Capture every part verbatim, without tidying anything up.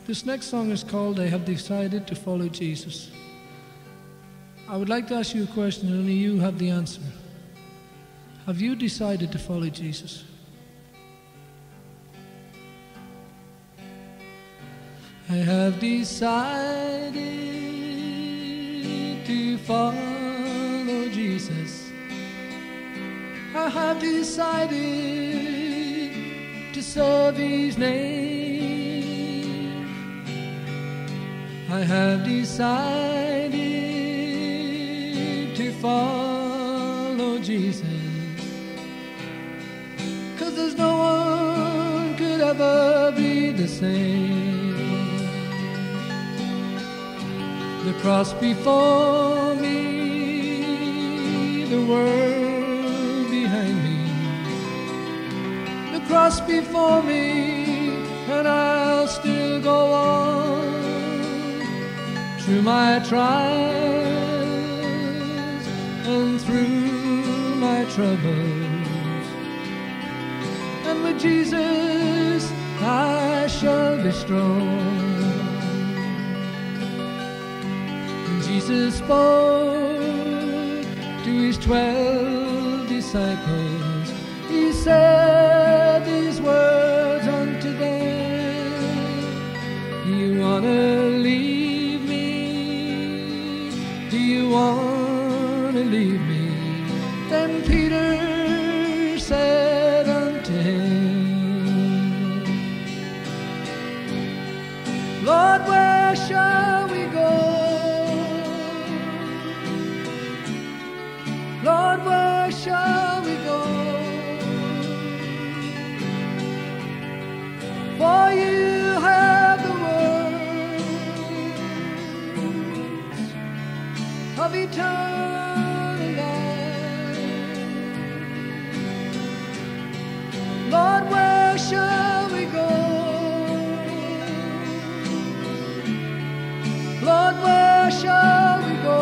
This next song is called I Have Decided to Follow Jesus. I would like to ask you a question and only you have the answer. Have you decided to follow Jesus? I have decided to follow Jesus. I have decided to serve His name. I have decided to follow Jesus, 'cause there's no one could ever be the same. The cross before me, the world behind me. The cross before me, and I'll still go on through my trials and through my troubles. And with Jesus I shall be strong. Jesus spoke to His twelve disciples. He said these words unto them: you wanna leave me? Do you wanna leave me? Then Peter said unto Him, Lord, where shall we go? Lord, where shall we go? For you have the words of eternal life. Lord, where shall we go? Lord, where shall we go?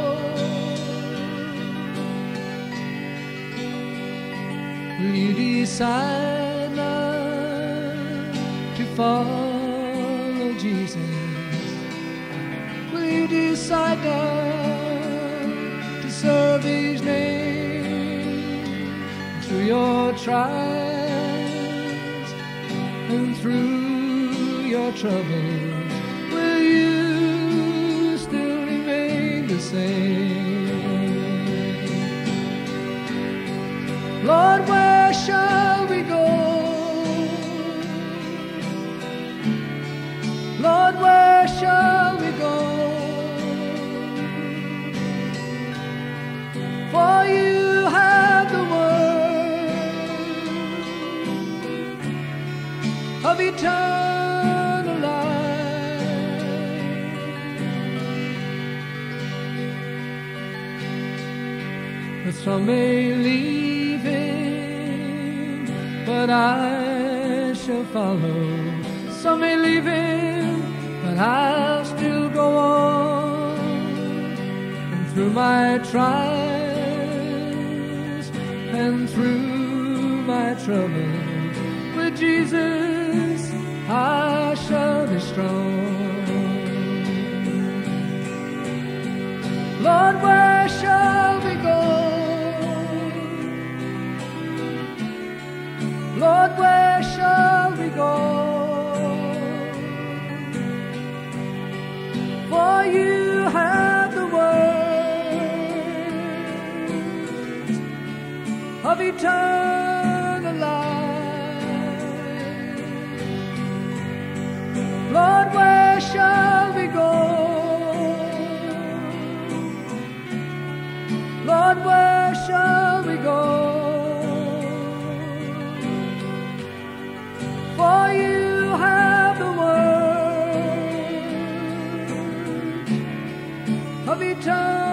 Will you decide now to follow Jesus? Will you decide now to serve His name? Through your trials and through your troubles, will you still remain the same? Lord, where shall we go? Lord, where shall we go? For you have the word of eternal life. But some may leave Him, but I shall follow. Some may leave Him, but I'll still go on. And through my trials and through my troubles, with Jesus I shall be strong. Lord, where shall we go? Lord, where shall we go? For you have the words of eternal life. Lord, where shall we go? Lord, where shall we go? For you have the word of eternal